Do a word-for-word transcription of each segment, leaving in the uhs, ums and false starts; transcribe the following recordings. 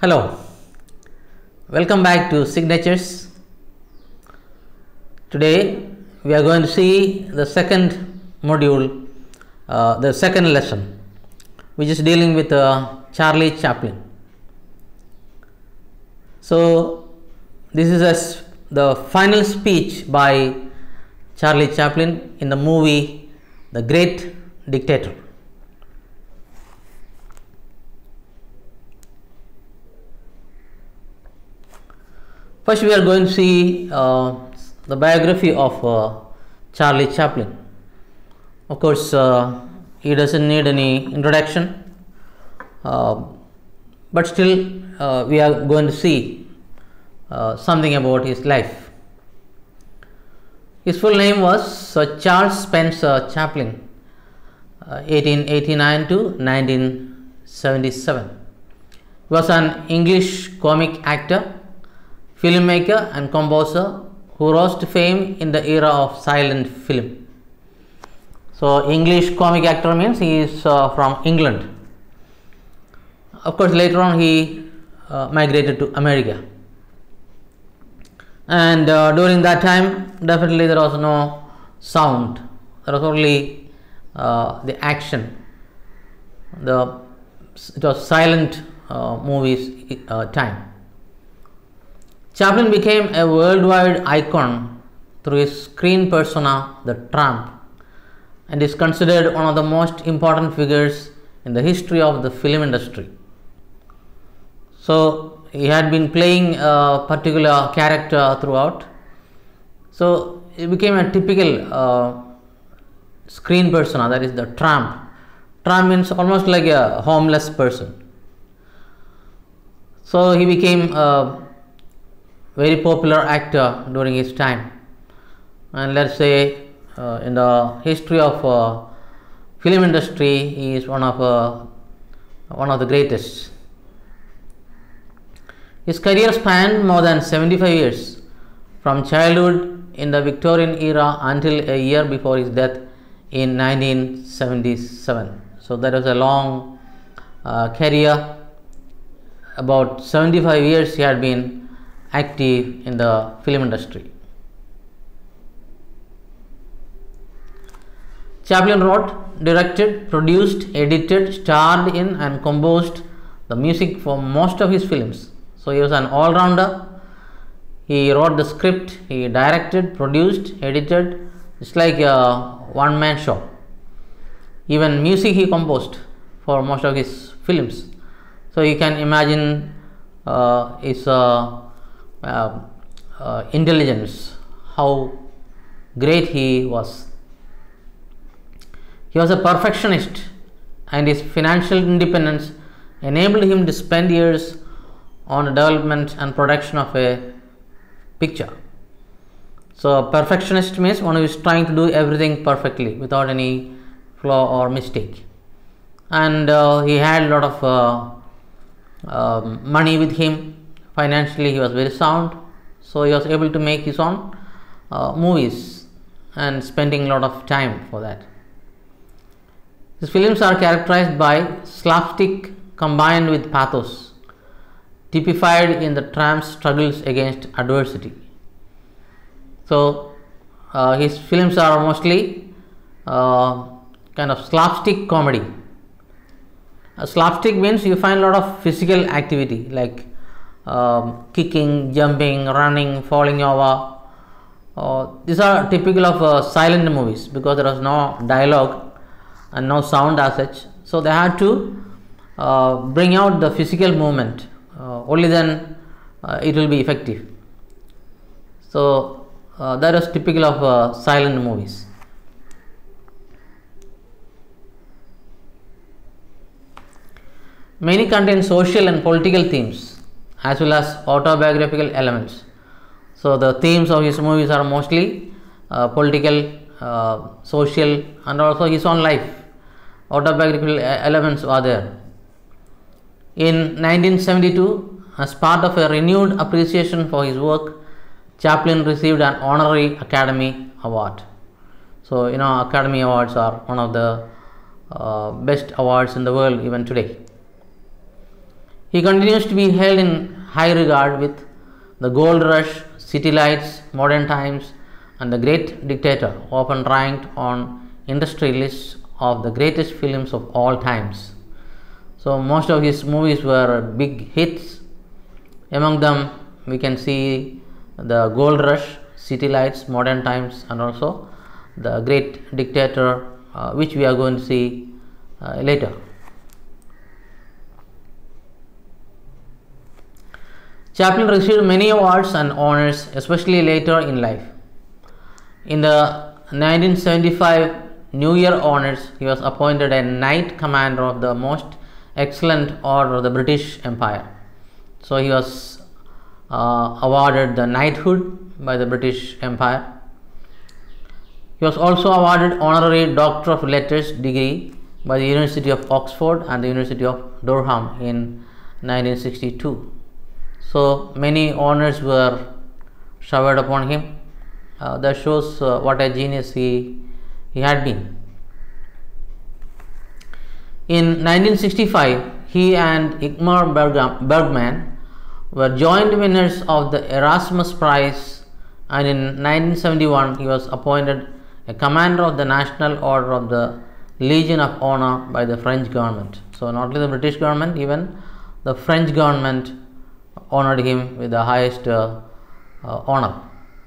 Hello, welcome back to Signatures. Today we are going to see the second module, uh, the second lesson, which is dealing with uh, Charlie Chaplin. So, this is a, the final speech by Charlie Chaplin in the movie The Great Dictator. First, we are going to see uh, the biography of uh, Charlie Chaplin. Of course, uh, he doesn't need any introduction, uh, but still uh, we are going to see uh, something about his life. His full name was uh, Charles Spencer Chaplin, uh, eighteen eighty-nine to nineteen seventy-seven. He was an English comic actor, filmmaker and composer who rose to fame in the era of silent film. So, English comic actor means he is uh, from England. Of course, later on he uh, migrated to America, and uh, during that time definitely there was no sound, there was only uh, the action. The it was silent uh, movies uh, time. Chaplin became a worldwide icon through his screen persona, the Tramp, and is considered one of the most important figures in the history of the film industry. So, he had been playing a particular character throughout. So, he became a typical uh, screen persona, that is the Tramp. Tramp means almost like a homeless person. So, he became a very popular actor during his time, and let us say uh, in the history of uh, film industry he is one of uh, one of the greatest. His career spanned more than seventy-five years, from childhood in the Victorian era until a year before his death in nineteen seventy-seven. So that was a long uh, career. About seventy-five years he had been active in the film industry. Chaplin wrote, directed, produced, edited, starred in and composed the music for most of his films. So he was an all-rounder. He wrote the script, he directed, produced, edited. It's like a one-man show. Even music he composed for most of his films. So you can imagine uh, his uh, Uh, uh, intelligence, how great he was. He was a perfectionist, and his financial independence enabled him to spend years on the development and production of a picture. So, a perfectionist means one who is trying to do everything perfectly without any flaw or mistake. And uh, he had a lot of uh, uh, money with him. Financially he was very sound, so he was able to make his own uh, movies and spending a lot of time for that. His films are characterized by slapstick combined with pathos, typified in the Tramp's struggles against adversity. So uh, his films are mostly uh, kind of slapstick comedy. A slapstick means you find a lot of physical activity like Um, kicking, jumping, running, falling over. Uh, these are typical of uh, silent movies because there was no dialogue and no sound as such. So they had to uh, bring out the physical movement. Uh, only then uh, it will be effective. So uh, that is typical of uh, silent movies. Many contain social and political themes as well as autobiographical elements. So the themes of his movies are mostly uh, political, uh, social, and also his own life. Autobiographical elements are there. In nineteen seventy-two, as part of a renewed appreciation for his work, Chaplin received an honorary Academy Award. So you know, Academy Awards are one of the uh, best awards in the world even today. He continues to be held in high regard with The Gold Rush, City Lights, Modern Times, and The Great Dictator, often ranked on industry lists of the greatest films of all times. So most of his movies were big hits. Among them we can see The Gold Rush, City Lights, Modern Times, and also The Great Dictator, uh, which we are going to see uh, later. Chaplin received many awards and honors, especially later in life. In the nineteen seventy-five New Year honors, he was appointed a Knight Commander of the Most Excellent Order of the British Empire. So he was uh, awarded the knighthood by the British Empire. He was also awarded honorary Doctor of Letters degree by the University of Oxford and the University of Durham in nineteen sixty-two. So many honors were showered upon him. Uh, that shows uh, what a genius he, he had been. In nineteen sixty-five, he and Ingmar Bergman were joint winners of the Erasmus Prize, and in nineteen seventy-one he was appointed a Commander of the National Order of the Legion of Honor by the French government. So not only the British government, even the French government honored him with the highest uh, uh, honor.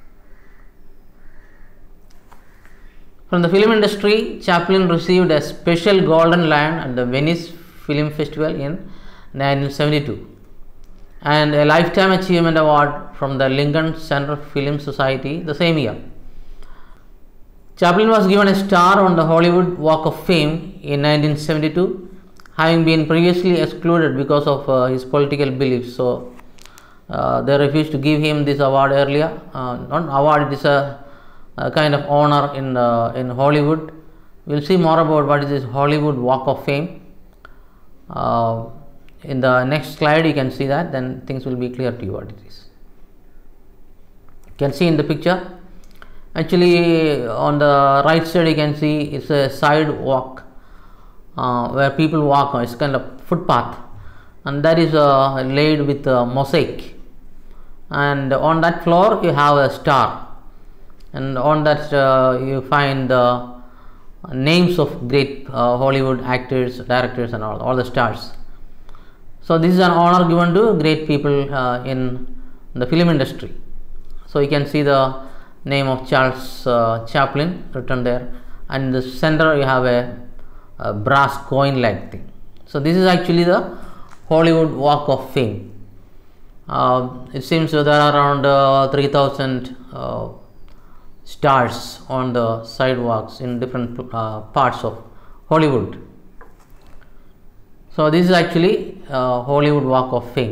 From the film industry, Chaplin received a special Golden Lion at the Venice Film Festival in nineteen seventy-two and a Lifetime Achievement Award from the Lincoln Center Film Society the same year. Chaplin was given a star on the Hollywood Walk of Fame in nineteen seventy-two, having been previously excluded because of uh, his political beliefs. So uh, they refused to give him this award earlier. Uh, not award, it is a A kind of honor in uh, in Hollywood. We'll see more about what is this Hollywood Walk of Fame. Uh, in the next slide you can see that, then things will be clear to you what it is. You can see in the picture, actually on the right side you can see it's a sidewalk uh, where people walk. It's kind of footpath, and that is uh, laid with uh, mosaic, and on that floor you have a star. And on that uh, you find the uh, names of great uh, Hollywood actors, directors, and all, all the stars. So this is an honor given to great people uh, in the film industry. So you can see the name of Charles uh, Chaplin written there, and in the center you have a, a brass coin like thing. So this is actually the Hollywood Walk of Fame. Uh, it seems that there are around uh, three thousand uh, stars on the sidewalks in different uh, parts of Hollywood. So this is actually uh, Hollywood Walk of Fame.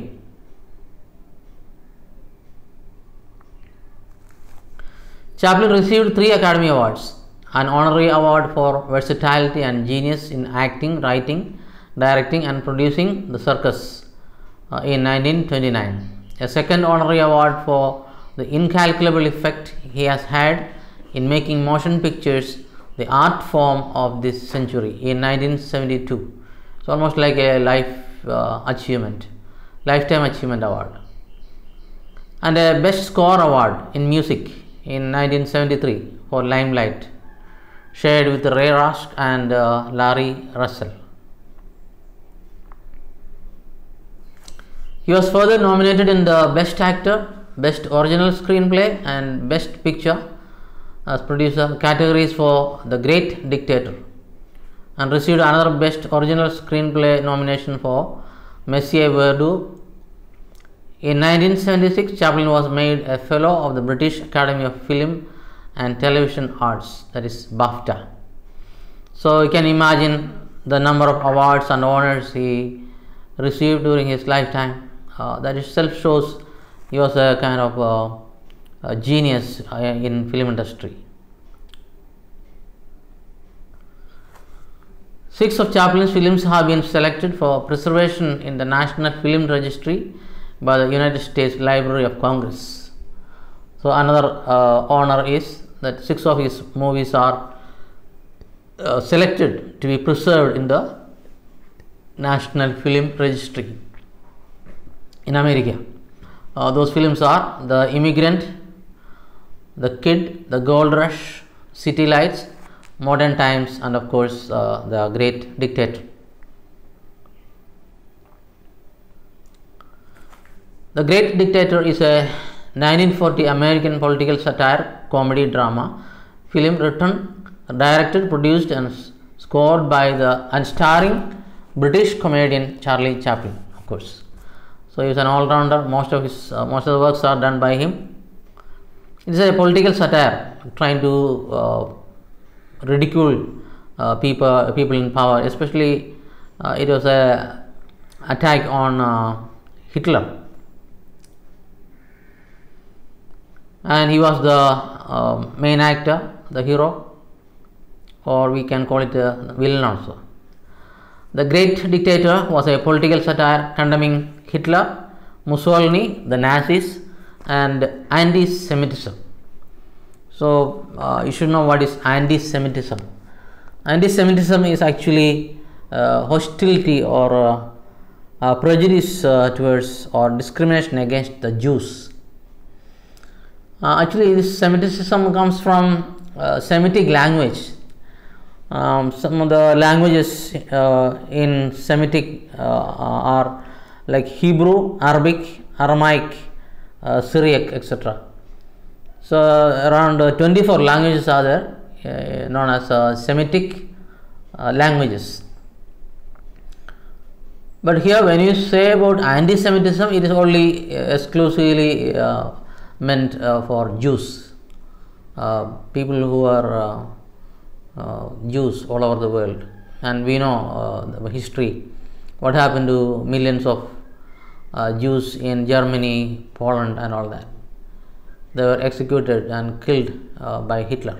Chaplin received three Academy Awards: an honorary award for versatility and genius in acting, writing, directing, and producing The Circus uh, in nineteen twenty-nine, a second honorary award for the incalculable effect he has had in making motion pictures the art form of this century in nineteen seventy-two. It's almost like a life uh, achievement, lifetime achievement award, and a best score award in music in nineteen seventy-three for Limelight, shared with Ray Rusk and uh, Larry Russell. He was further nominated in the Best Actor, Best Original Screenplay, and Best Picture as producer categories for The Great Dictator, and received another Best Original Screenplay nomination for Monsieur Verdoux. In nineteen seventy-six, Chaplin was made a Fellow of the British Academy of Film and Television Arts, that is BAFTA. So you can imagine the number of awards and honors he received during his lifetime. Uh, that itself shows he was a kind of uh, a genius uh, in film industry. Six of Chaplin's films have been selected for preservation in the National Film Registry by the United States Library of Congress. So another uh, honor is that six of his movies are uh, selected to be preserved in the National Film Registry. in America. Uh, those films are The Immigrant, The Kid, The Gold Rush, City Lights, Modern Times, and of course uh, The Great Dictator. The Great Dictator is a nineteen forty American political satire comedy drama film written, directed, produced and scored by the and starring British comedian Charlie Chaplin, of course. So he is an all-rounder. Most of his uh, most of the works are done by him. It is a political satire trying to uh, ridicule uh, people people in power. Especially, uh, it was a attack on uh, Hitler, and he was the uh, main actor, the hero, or we can call it a villain also. The Great Dictator was a political satire condemning Hitler, Mussolini, the Nazis, and anti-Semitism. So uh, you should know what is anti-Semitism. Anti-Semitism is actually uh, hostility or uh, uh, prejudice uh, towards or discrimination against the Jews. Uh, actually, this Semitism comes from uh, Semitic language. Um, some of the languages uh, in Semitic uh, are like Hebrew, Arabic, Aramaic, uh, Syriac, et cetera. So around uh, twenty-four languages are there, uh, known as uh, Semitic uh, languages. But here, when you say about anti-Semitism, it is only uh, exclusively uh, meant uh, for Jews, uh, people who are uh, uh, Jews all over the world. And we know uh, the history, what happened to millions of uh, Jews in Germany, Poland and all that. They were executed and killed uh, by Hitler.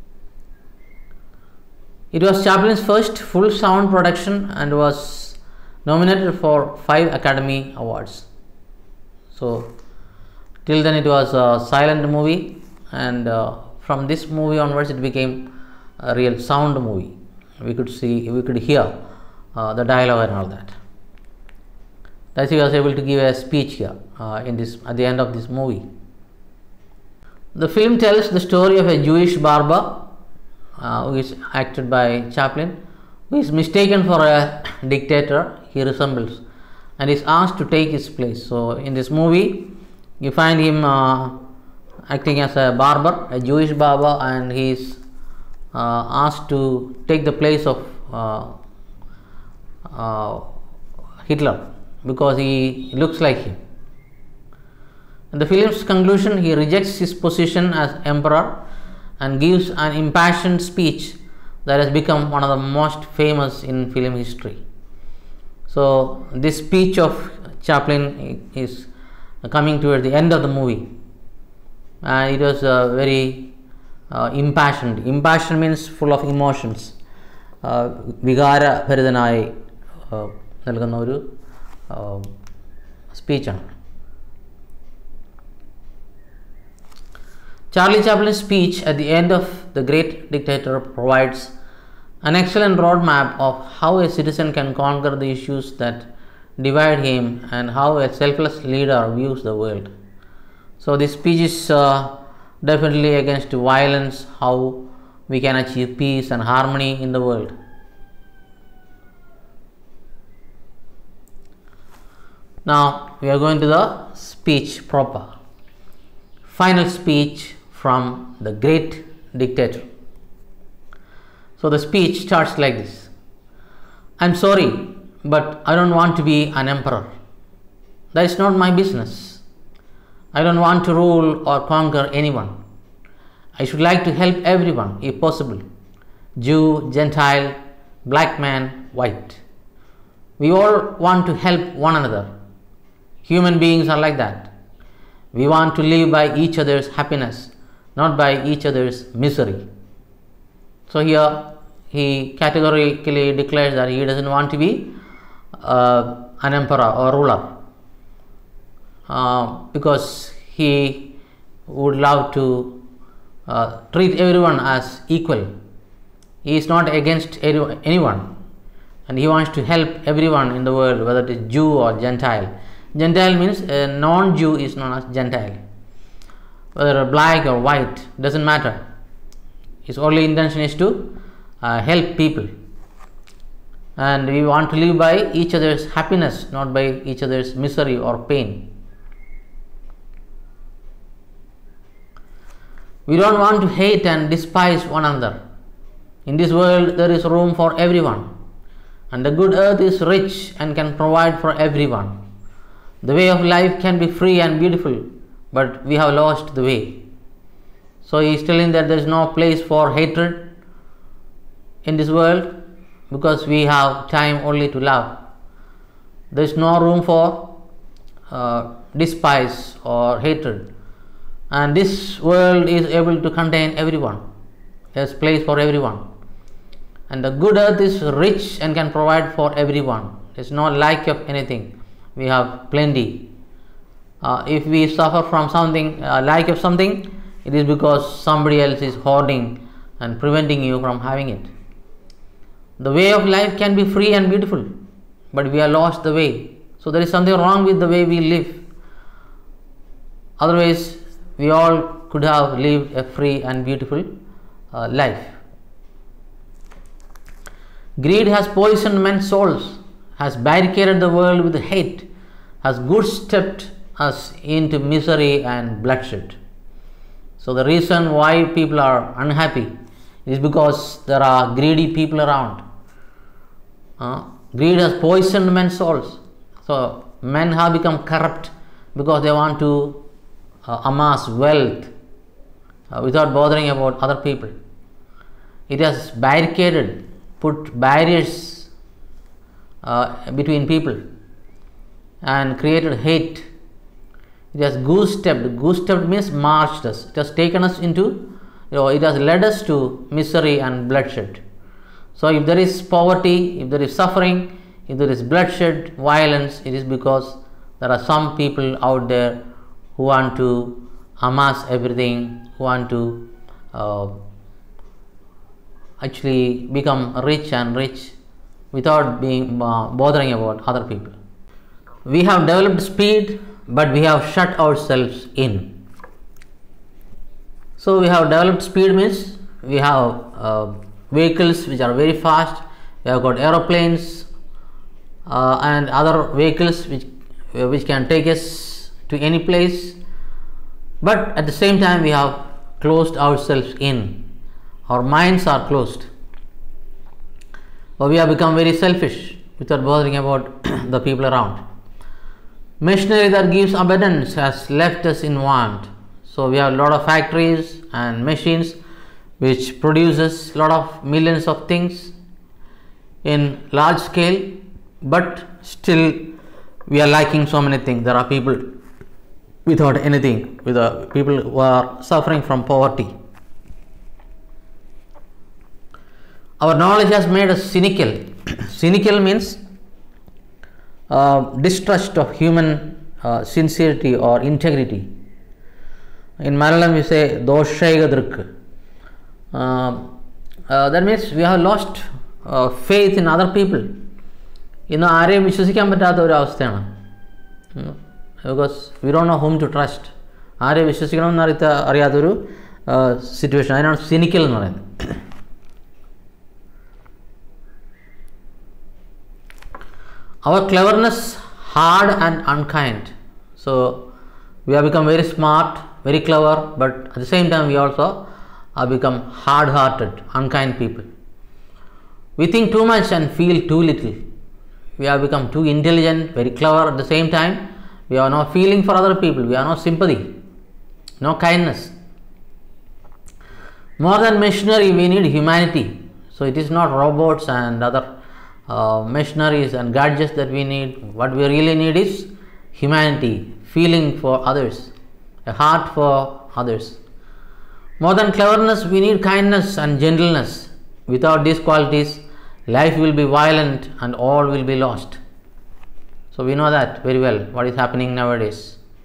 It was Chaplin's first full sound production and was nominated for five Academy Awards. So till then it was a silent movie, and uh, from this movie onwards it became a real sound movie. We could see, we could hear uh, the dialogue and all that. Thus he was able to give a speech here uh, in this at the end of this movie. The film tells the story of a Jewish barber uh, who is acted by Chaplin, who is mistaken for a dictator he resembles and is asked to take his place. So in this movie you find him uh, acting as a barber, a Jewish barber, and he is uh, asked to take the place of uh, uh, Hitler because he looks like him. In the film's conclusion, he rejects his position as emperor and gives an impassioned speech that has become one of the most famous in film history. So this speech of Chaplin is coming towards the end of the movie, and it was uh, very uh, impassioned. Impassioned means full of emotions. വികാര ഭരിതനായി നൽകുന്ന ഒരു സ്പീച്ചാണ്. Charlie Chaplin's speech at the end of The Great Dictator provides an excellent roadmap of how a citizen can conquer the issues that divide him and how a selfless leader views the world. So this speech is uh, definitely against violence, how we can achieve peace and harmony in the world. Now we are going to the speech proper. Final speech from The Great Dictator. So the speech starts like this. I'm sorry, but I don't want to be an emperor. That is not my business. I don't want to rule or conquer anyone. I should like to help everyone if possible. Jew, Gentile, black man, white. We all want to help one another. Human beings are like that. We want to live by each other's happiness, not by each other's misery. So here he categorically declares that he doesn't want to be uh, an emperor or ruler uh, because he would love to uh, treat everyone as equal. He is not against anyone, and he wants to help everyone in the world, whether it is Jew or Gentile. Gentile means a non-Jew is known as Gentile. Whether black or white, doesn't matter. His only intention is to uh, help people. And we want to live by each other's happiness, not by each other's misery or pain. We don't want to hate and despise one another. In this world, there is room for everyone. And the good earth is rich and can provide for everyone. The way of life can be free and beautiful, but we have lost the way. So he is telling that there is no place for hatred in this world, because we have time only to love. There is no room for uh, despise or hatred. And this world is able to contain everyone. There is place for everyone. And the good earth is rich and can provide for everyone. There is no lack of anything. We have plenty. Uh, if we suffer from something, uh, lack of something, it is because somebody else is hoarding and preventing you from having it. The way of life can be free and beautiful, but we have lost the way. So there is something wrong with the way we live. Otherwise, we all could have lived a free and beautiful uh, life. Greed has poisoned men's souls, has barricaded the world with hate, has good-stepped us into misery and bloodshed. So the reason why people are unhappy is because there are greedy people around. Uh, greed has poisoned men's souls. So men have become corrupt because they want to uh, amass wealth uh, without bothering about other people. It has barricaded, put barriers uh, between people and created hate. It has goose-stepped. Goose-stepped means marched us. It has taken us into, you know, it has led us to misery and bloodshed. So if there is poverty, if there is suffering, if there is bloodshed, violence, it is because there are some people out there who want to amass everything, who want to uh, actually become rich and rich without being uh, bothering about other people. We have developed speed, but we have shut ourselves in. So we have developed speed means we have uh, vehicles which are very fast. We have got aeroplanes uh, and other vehicles which uh, which can take us to any place. But at the same time, we have closed ourselves in. Our minds are closed. Or we have become very selfish without bothering about the people around. Machinery that gives abundance has left us in want. So we have a lot of factories and machines which produces a lot of millions of things in large scale, but still we are lacking so many things. There are people without anything, with the people who are suffering from poverty. Our knowledge has made us cynical. Cynical means uh, distrust of human uh, sincerity or integrity. In Malayalam we say doshaigadruk. Uh, uh, that means we have lost uh, faith in other people. ഇന്ന് ആരെയും വിശ്വസിക്കാൻ പറ്റാത്ത ഒരു അവസ്ഥയാണ്. Because we don't know whom to trust. ആരെ വിശ്വസിക്കണമെന്ന് അറിയാത്ത അറിയാത്തൊരു സിറ്റുവേഷൻ. അതിനാണ് സിനിക്കൽ എന്ന് പറയുന്നത്. Our cleverness hard and unkind. So we have become very smart, very clever, but at the same time we also have become hard-hearted, unkind people. We think too much and feel too little. We have become too intelligent, very clever. At the same time, we have no feeling for other people. We have no sympathy, no kindness. More than machinery, we need humanity. So it is not robots and other uh, machineries and gadgets that we need. What we really need is humanity, feeling for others, a heart for others. More than cleverness, we need kindness and gentleness. Without these qualities, life will be violent and all will be lost. So we know that very well, what is happening nowadays.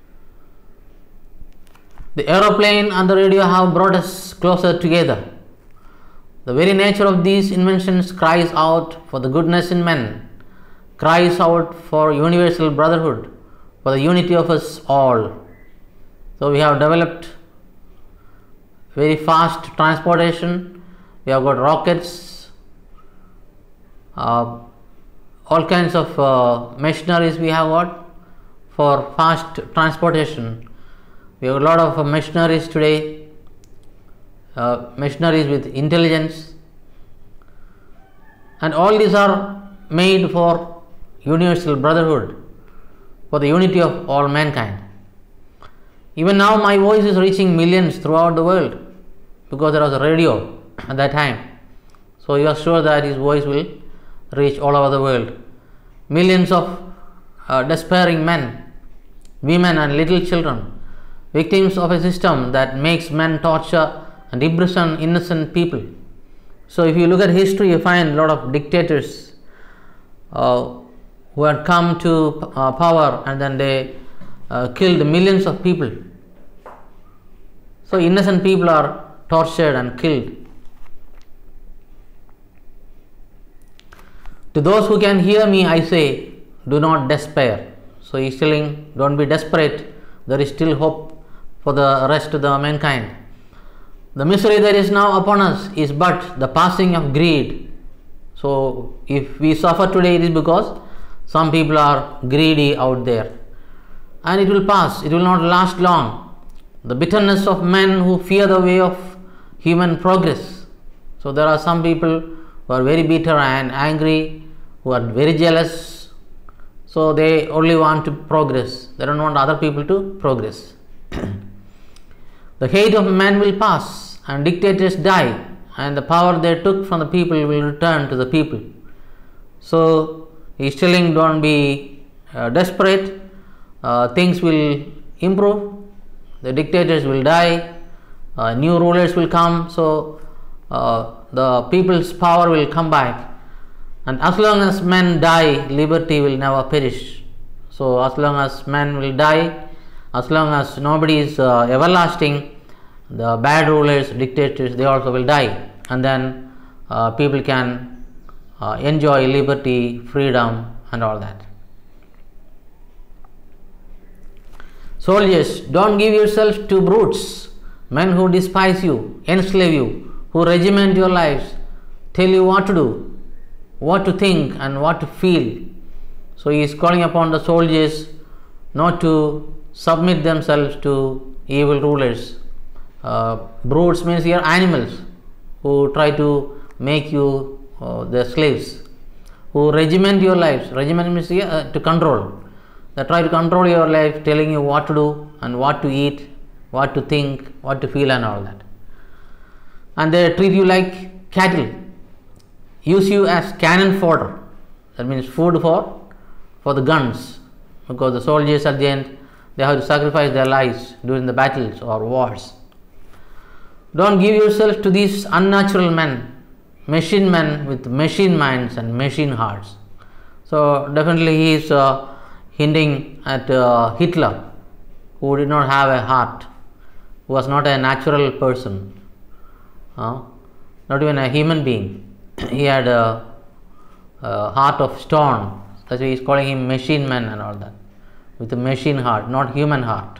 The aeroplane and the radio have brought us closer together. The very nature of these inventions cries out for the goodness in men, cries out for universal brotherhood, for the unity of us all. So we have developed very fast transportation, we have got rockets, uh, all kinds of uh, machineries we have got for fast transportation. We have a lot of uh, machineries today, uh, machineries with intelligence, and all these are made for universal brotherhood, for the unity of all mankind. Even now my voice is reaching millions throughout the world because there was a radio at that time. So you are sure that his voice will reach all over the world. Millions of uh, despairing men, women and little children, victims of a system that makes men torture and imprison innocent people. So if you look at history, you find a lot of dictators uh, who had come to uh, power and then they uh, killed millions of people. So innocent people are tortured and killed. To those who can hear me, I say, do not despair. So he is telling, don't be desperate, there is still hope for the rest of the mankind. The misery that is now upon us is but the passing of greed. So if we suffer today, it is because some people are greedy out there. And it will pass, it will not last long. The bitterness of men who fear the way of human progress. So there are some people who are very bitter and angry, who are very jealous. So they only want to progress. They don't want other people to progress. The hate of men will pass and dictators die, and the power they took from the people will return to the people. So he is telling, don't be uh, desperate, uh, things will improve, the dictators will die, uh, new rulers will come, so uh, the people's power will come back. And as long as men die, liberty will never perish. So as long as men will die, as long as nobody is uh, everlasting, the bad rulers, dictators, they also will die, and then uh, people can uh, enjoy liberty, freedom and all that. Soldiers, don't give yourselves to brutes, men who despise you, enslave you, who regiment your lives, tell you what to do, what to think and what to feel. So he is calling upon the soldiers not to submit themselves to evil rulers. Uh, brutes means here animals who try to make you uh, their slaves, who regiment your lives. Regiment means here uh, to control. They try to control your life, telling you what to do and what to eat, what to think, what to feel and all that. And they treat you like cattle, use you as cannon fodder. That means food for, for the guns, because the soldiers at the end, they have to sacrifice their lives during the battles or wars. Don't give yourself to these unnatural men, machine men with machine minds and machine hearts. So definitely he is uh, hinting at uh, Hitler, who did not have a heart, who was not a natural person, uh, not even a human being. He had a, a heart of stone. That's why he is calling him machine man and all that, with a machine heart, not human heart.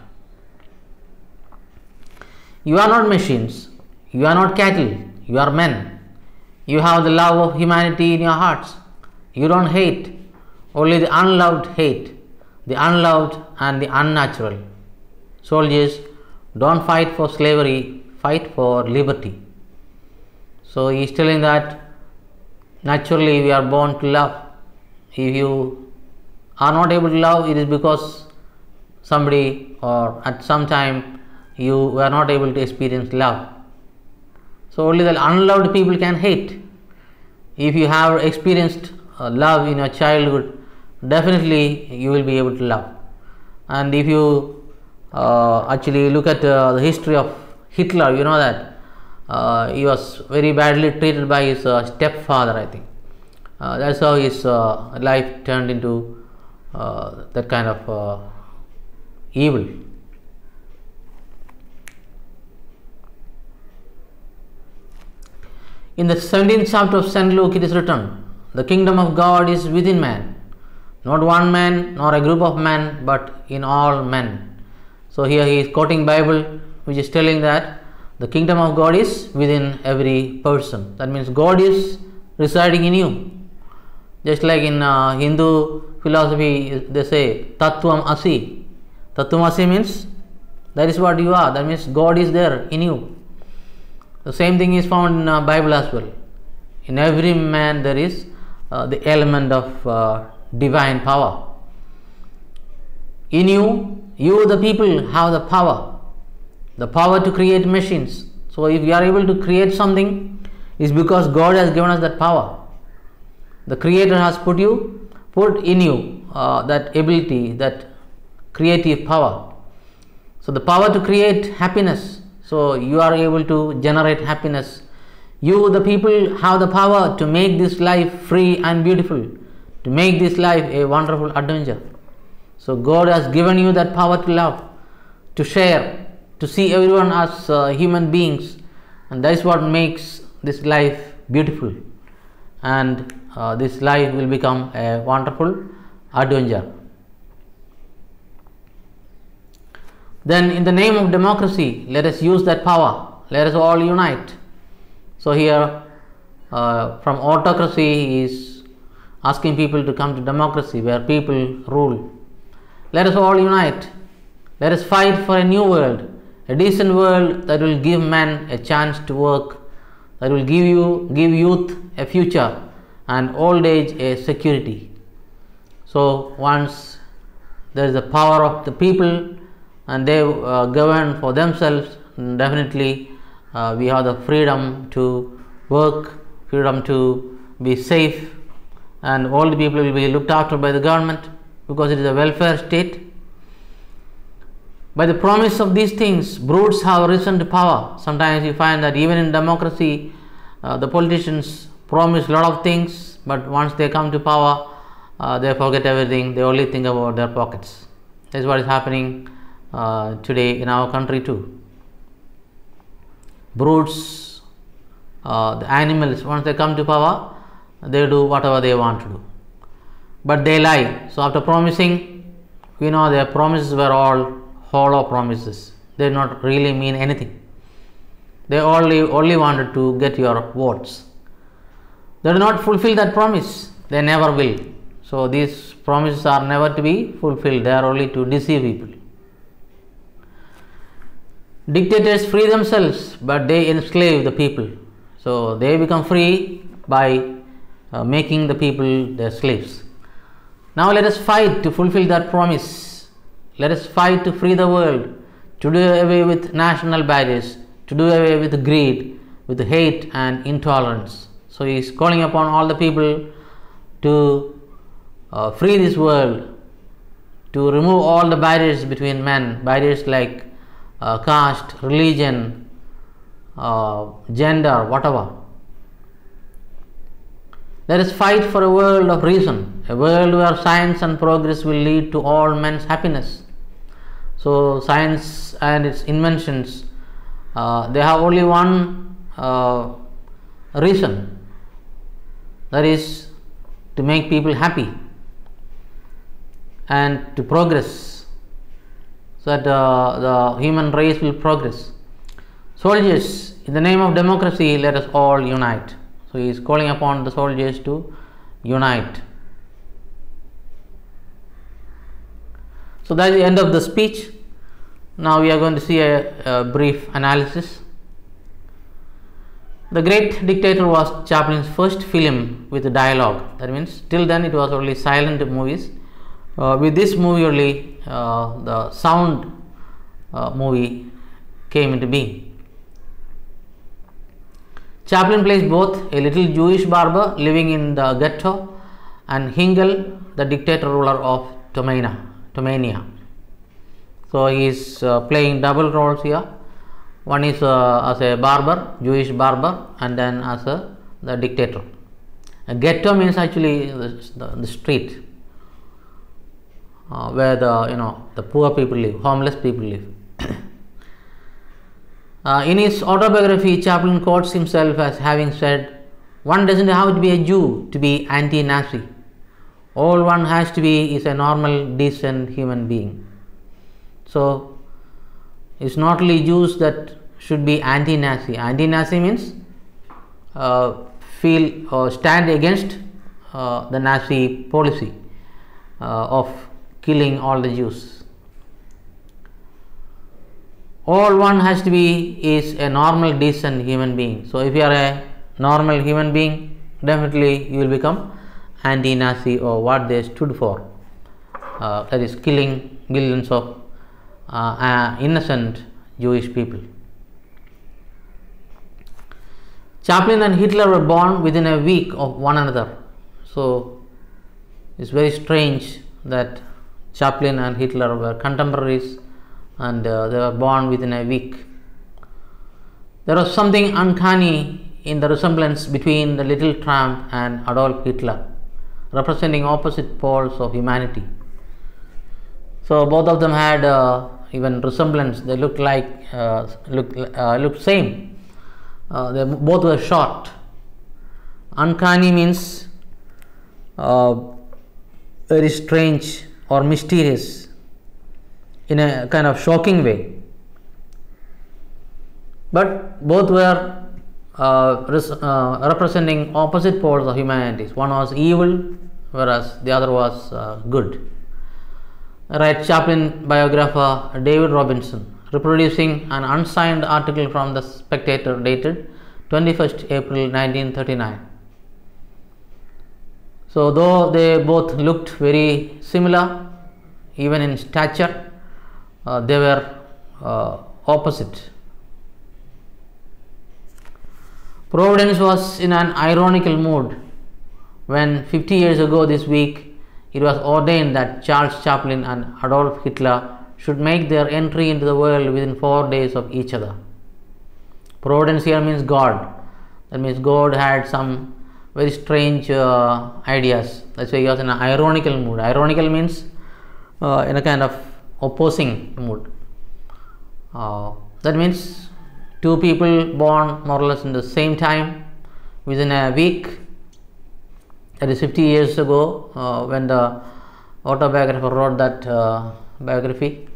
You are not machines, you are not cattle, you are men. You have the love of humanity in your hearts. You don't hate, only the unloved hate, the unloved and the unnatural. Soldiers, don't fight for slavery, fight for liberty. So he is telling that naturally we are born to love. If you are not able to love, it is because somebody or at some time you were not able to experience love. So only the unloved people can hate. If you have experienced uh, love in your childhood, definitely you will be able to love. And if you uh, actually look at uh, the history of Hitler, you know that uh, he was very badly treated by his uh, stepfather, I think. Uh, that's how his uh, life turned into uh, that kind of uh, evil. In the seventeenth chapter of Saint Luke, it is written, the kingdom of God is within man. not one man nor a group of men, but in all men. So here he is quoting Bible, which is telling that the kingdom of God is within every person. That means God is residing in you. Just like in uh, Hindu philosophy, they say Tattvam Asi. Tattvam Asi means that is what you are. That means God is there in you. The same thing is found in uh, Bible as well. In every man there is uh, the element of uh, divine power. In you, you the people have the power, the power to create machines. So if you are able to create something, it's because God has given us that power. The Creator has put you, put in you uh, that ability, that creative power. So the power to create happiness. So you are able to generate happiness. You, the people, have the power to make this life free and beautiful, to make this life a wonderful adventure. So God has given you that power to love, to share, to see everyone as uh, human beings, and that is what makes this life beautiful, and uh, this life will become a wonderful adventure. Then in the name of democracy, let us use that power, let us all unite. So here uh, from autocracy he is asking people to come to democracy, where people rule. Let us all unite, let us fight for a new world, a decent world that will give men a chance to work, that will give you give youth a future and old age a security. So once there is the power of the people and they uh, govern for themselves, definitely uh, we have the freedom to work, freedom to be safe, and all the people will be looked after by the government, because it is a welfare state. By the promise of these things, brutes have risen to power. Sometimes you find that even in democracy, uh, the politicians promise a lot of things, but once they come to power, uh, they forget everything. They only think about their pockets. That is what is happening uh, today in our country too. Brutes, uh, the animals, once they come to power, they do whatever they want to do. But they lie. So after promising, we know their promises were all hollow promises. They did not really mean anything. They only only wanted to get your votes. They do not fulfill that promise. They never will. So these promises are never to be fulfilled. They are only to deceive people. Dictators free themselves, but they enslave the people. So they become free by uh, making the people their slaves. Now let us fight to fulfill that promise. Let us fight to free the world, to do away with national barriers, to do away with greed, with hate and intolerance. So he is calling upon all the people to uh, free this world, to remove all the barriers between men, barriers like uh, caste, religion, uh, gender, whatever. Let us fight for a world of reason, a world where science and progress will lead to all men's happiness. So science and its inventions, uh, they have only one uh, reason, that is to make people happy and to progress, so that uh, the human race will progress. Soldiers, in the name of democracy, let us all unite. So he is calling upon the soldiers to unite. So that is the end of the speech. Now we are going to see a, a brief analysis. The Great Dictator was Chaplin's first film with dialogue. That means till then it was only silent movies. Uh, with this movie only uh, the sound uh, movie came into being. Chaplin plays both a little Jewish barber living in the ghetto and Hingel, the dictator ruler of Tomania. Tomania. So he is uh, playing double roles here. One is uh, as a barber, Jewish barber, and then as a the dictator. A ghetto means actually the, the, the street uh, where the you know the poor people live, homeless people live. Uh, in his autobiography, Chaplin quotes himself as having said, "One doesn't have to be a Jew to be anti-Nazi. all one has to be is a normal, decent human being. So it's not only Jews that should be anti-Nazi. Anti-Nazi means uh, feel or stand against uh, the Nazi policy uh, of killing all the Jews. All one has to be is a normal, decent human being. So if you are a normal human being, definitely you will become anti-Nazi or what they stood for, uh, that is killing millions of uh, uh, innocent Jewish people. Chaplin and Hitler were born within a week of one another. So it's very strange that Chaplin and Hitler were contemporaries and uh, they were born within a week. There was something uncanny in the resemblance between the little tramp and Adolf Hitler, representing opposite poles of humanity. So both of them had uh, even resemblance. They looked like uh, look uh, looked same. Uh, they both were short. Uncanny means uh, very strange or mysterious in a kind of shocking way. But both were uh, res- uh, representing opposite poles of humanity. One was evil, whereas the other was uh, good. Right, Chaplin biographer David Robinson, reproducing an unsigned article from the Spectator dated twenty-first April nineteen thirty-nine. So though they both looked very similar, even in stature, uh, they were uh, opposite. Providence was in an ironical mood when fifty years ago this week it was ordained that Charles Chaplin and Adolf Hitler should make their entry into the world within four days of each other. Providence here means God. That means God had some very strange uh, ideas. That's why he was in an ironical mood. Ironical means uh, in a kind of opposing mood. Uh, that means two people born more or less in the same time within a week. That is fifty years ago uh, when the autobiographer wrote that uh, biography.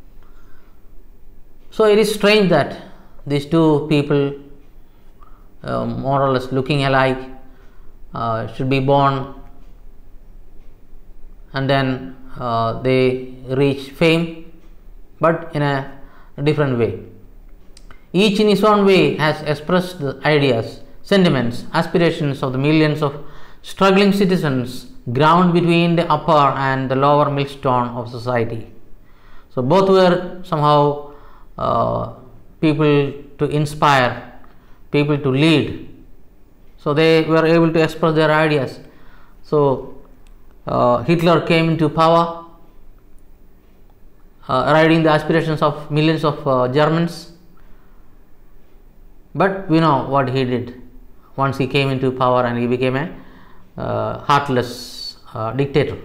So it is strange that these two people uh, more or less looking alike uh, should be born and then uh, they reach fame, but in a different way. Each in his own way has expressed the ideas, sentiments, aspirations of the millions of struggling citizens ground between the upper and the lower millstone of society. So both were somehow uh, people to inspire, people to lead. So they were able to express their ideas. So uh, Hitler came into power, uh, riding the aspirations of millions of uh, Germans. But we know what he did once he came into power, and he became a uh, heartless uh, dictator.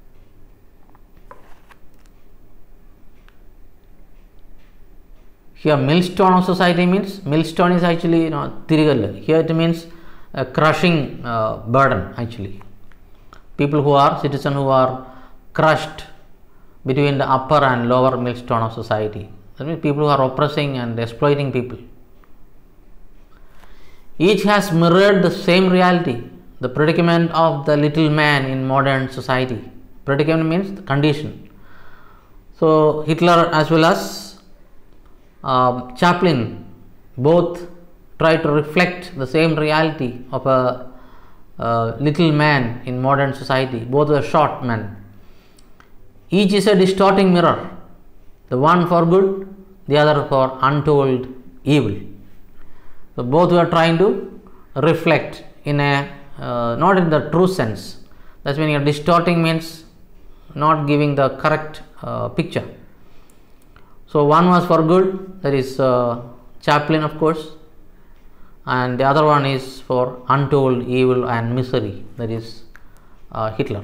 Here millstone of society means, millstone is actually, you know, tirigal. Here it means a crushing uh, burden actually. People who are, citizens who are crushed between the upper and lower millstone of society. That means people who are oppressing and exploiting people. Each has mirrored the same reality, the predicament of the little man in modern society. Predicament means the condition. So Hitler as well as uh, Chaplin both try to reflect the same reality of a uh, little man in modern society. Both were short men. Each is a distorting mirror, the one for good, the other for untold evil. So both were trying to reflect in a uh, not in the true sense. That's when you're distorting means not giving the correct uh, picture. So one was for good, that is uh, Chaplin of course, and the other one is for untold evil and misery, that is uh, Hitler.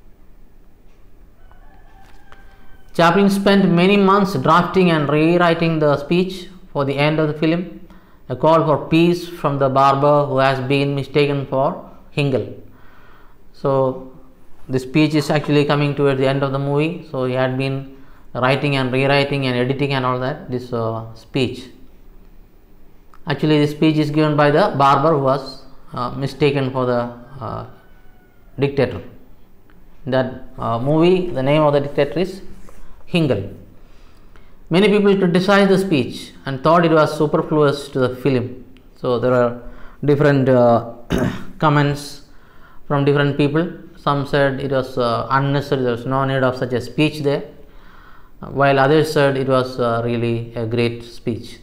Chaplin spent many months drafting and rewriting the speech for the end of the film, a call for peace from the barber who has been mistaken for Hingel. So the speech is actually coming towards the end of the movie, so he had been writing and rewriting and editing and all that, this uh, speech. Actually, this speech is given by the barber who was uh, mistaken for the uh, dictator. In that uh, movie, the name of the dictator is Hingel. Many people criticized the speech and thought it was superfluous to the film. So there are different uh, comments from different people. Some said it was uh, unnecessary, there was no need of such a speech there, while others said it was uh, really a great speech.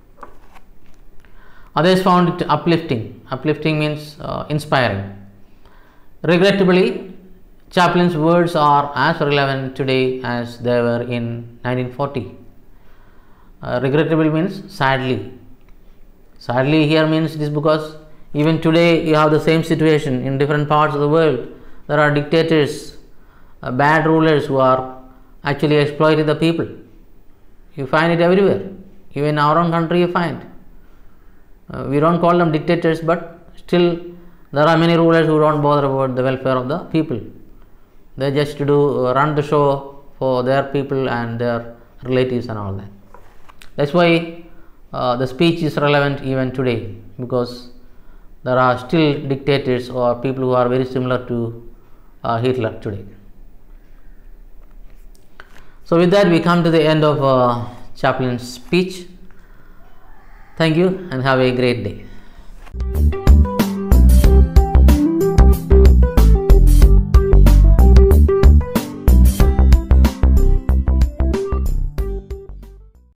Others found it uplifting. Uplifting means uh, inspiring. Regrettably, Chaplin's words are as relevant today as they were in nineteen forty. Uh, regrettably means sadly. Sadly here means this because even today you have the same situation in different parts of the world. There are dictators, uh, bad rulers who are actually exploiting the people. You find it everywhere. Even in our own country you find. Uh, we don't call them dictators, but still there are many rulers who don't bother about the welfare of the people. They just do uh, run the show for their people and their relatives and all that. That's why uh, the speech is relevant even today, because there are still dictators or people who are very similar to uh, Hitler today. So with that we come to the end of uh, Chaplin's speech. Thank you and have a great day.